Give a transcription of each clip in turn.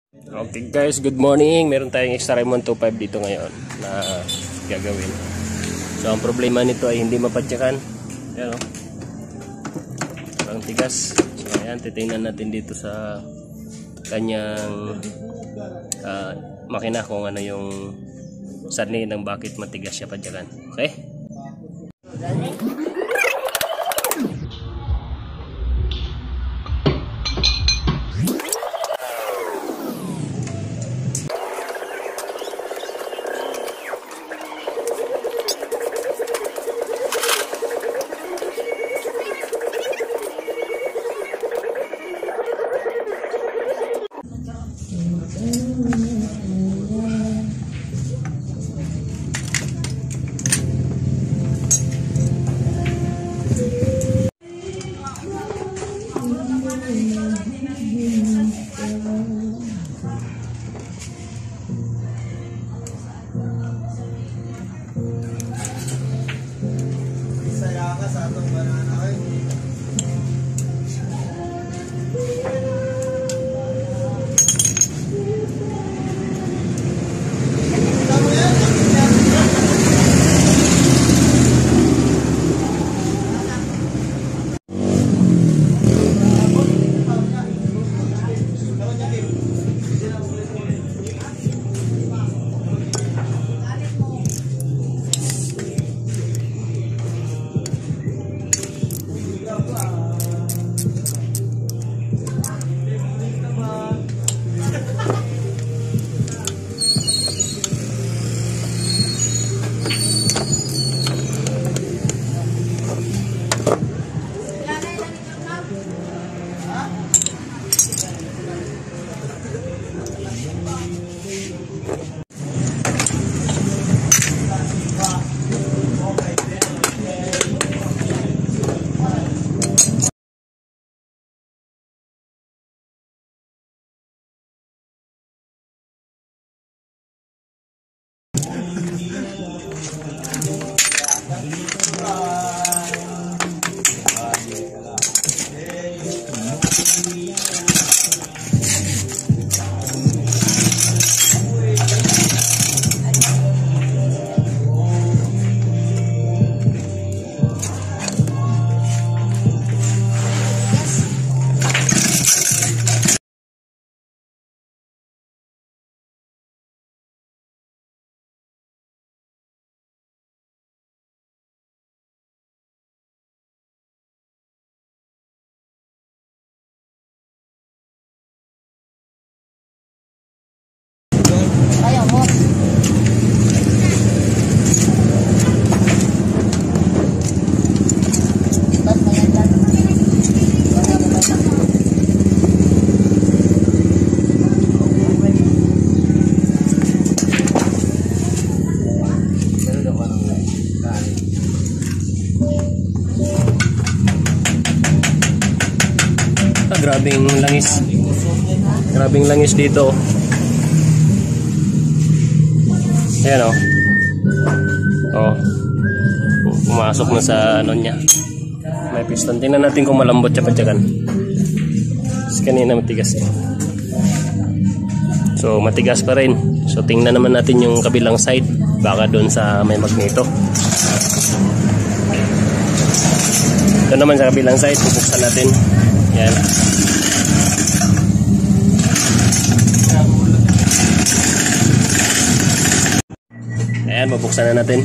Okay guys, good morning. Meron tayong extra Raymond 25 dito ngayon na gagawin. So ang problema nito ay hindi mapatyakan. Ayan o, parang tigas. So ayan, titingnan natin dito sa kanyang makina kung ano yung sanhi ng bakit matigas siya patyakan. Okay? Ayaw mo. Grabing langis. Grabing langis dito. Ayan o. Oh. Pumasok na sa ano niya. May piston. Tingnan natin kung malambot siya patyakan. Kasi kanina matigas eh. So matigas pa rin. So tingnan naman natin yung kabilang side. Baka doon sa may magneto. Ito naman sa kabilang side. Bubuksan natin. Yan. Ayan, mabuksan na natin.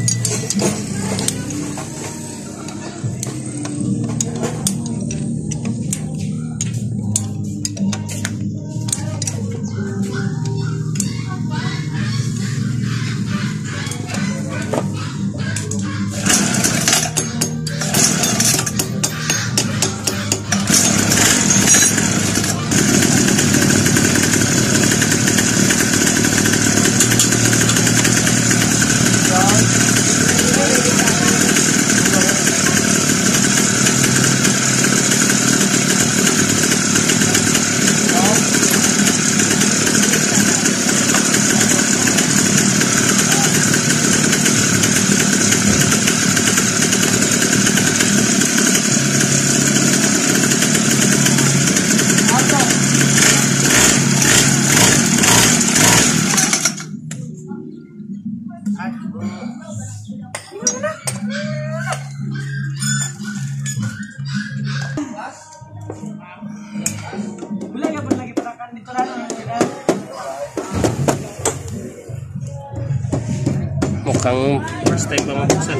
Mukhang first time pa mabuksan.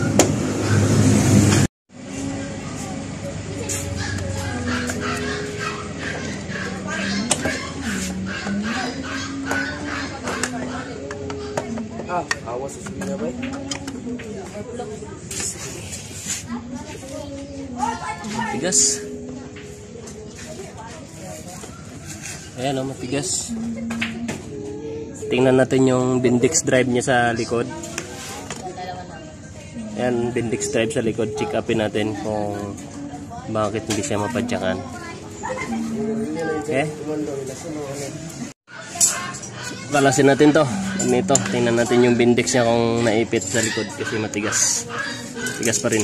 Awas sa sila ba? Matigas. Ayan o, matigas. Tingnan natin yung Bendix drive niya sa likod. Ayan, Bendix drive sa likod. Check upin natin kung bakit hindi siya mapadyakan. Okay? Balasin natin to. Nito, tingnan natin yung Bendix niya kung naipit sa likod kasi matigas. Tigas pa rin.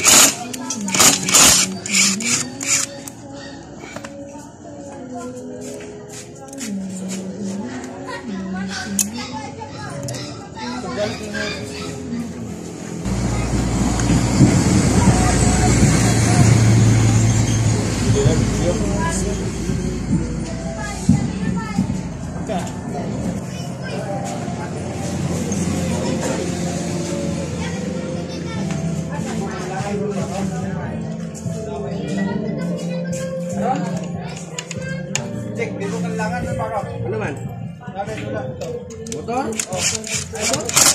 Cek, dito kailangan ng parok. Ano man? Motor? Oh. Ano?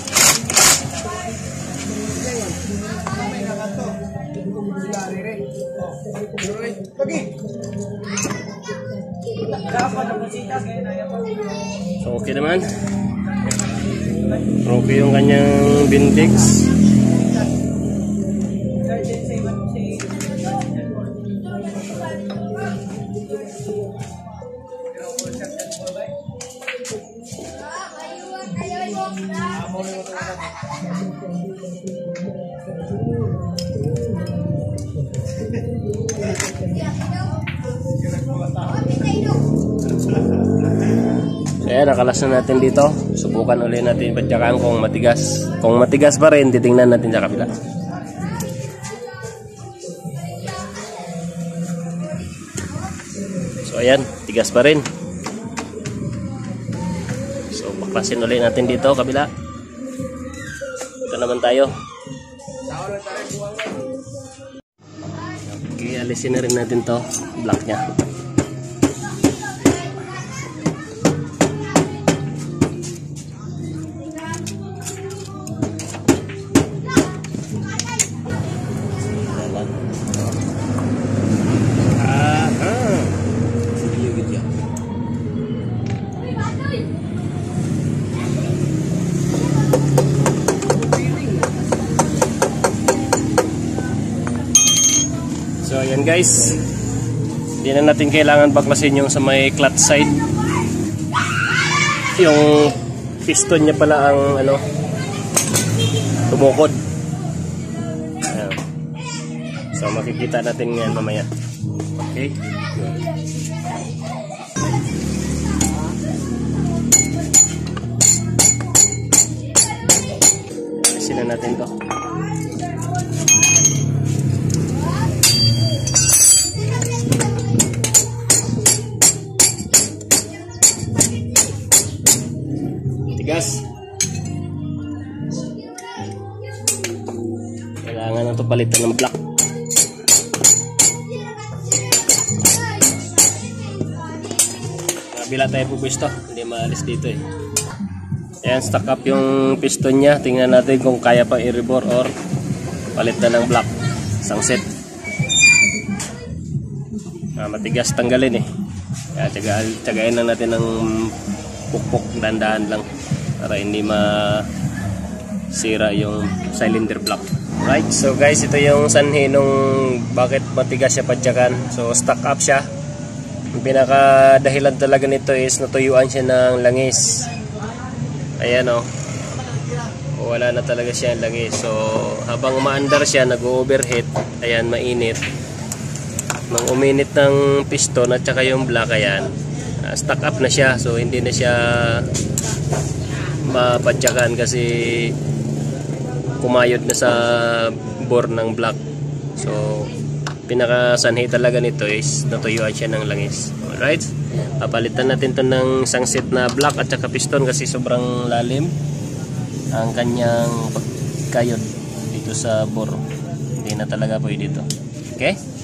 May nakato. Sigari rin. Oh. Pagi. Dapat na busita kaya na yan. So okay naman. Okay yung kanyang Bendix. Kaya nakalas na natin dito. Subukan ulit natin padyakan kung matigas. Kung matigas pa rin, titingnan natin sa kabila. So ayan, tigas pa rin. So baklasin ulit natin dito kabila. Ito naman tayo. Okay, alisin na rin natin to block nya. So ayan guys, hindi na natin kailangan baklasin yung sa may clutch side. Yung piston niya pala ang ano, tumukod. Ayan. So makikita natin yan mamaya. Okay. Alisin na natin to. Tigas. Kailangan na ito palitan ng block. Kabila tayo pupusto, hindi maalis dito eh. Ayan, stock up yung piston nya. Tingnan natin kung kaya pang i-rebore or palitan ng block. Isang set. Matigas tanggalin eh. Kaya tsagain lang natin ng pukpok, dandahan lang para hindi masira yung cylinder block. Right, so guys, ito yung sanhi nung bakit matigas siya padyakan. So stock up siya. Ang pinaka dahilan talaga nito is natuyuan siya ng langis. Ayan o. Wala na talaga siya ng langis. So habang umaandar siya, nag-overheat. Ayan, mainit. Nang uminit ng piston at saka yung block, ayan, stock up na siya. So hindi na siya mapadyakan kasi kumayod na sa bore ng block. So pinakasanhi talaga nito is natuyuan siya ng langis. Alright, papalitan natin to ng isang set na block at saka piston kasi sobrang lalim ang kanyang kayod dito sa bore. Hindi na talaga pwede dito. Okay?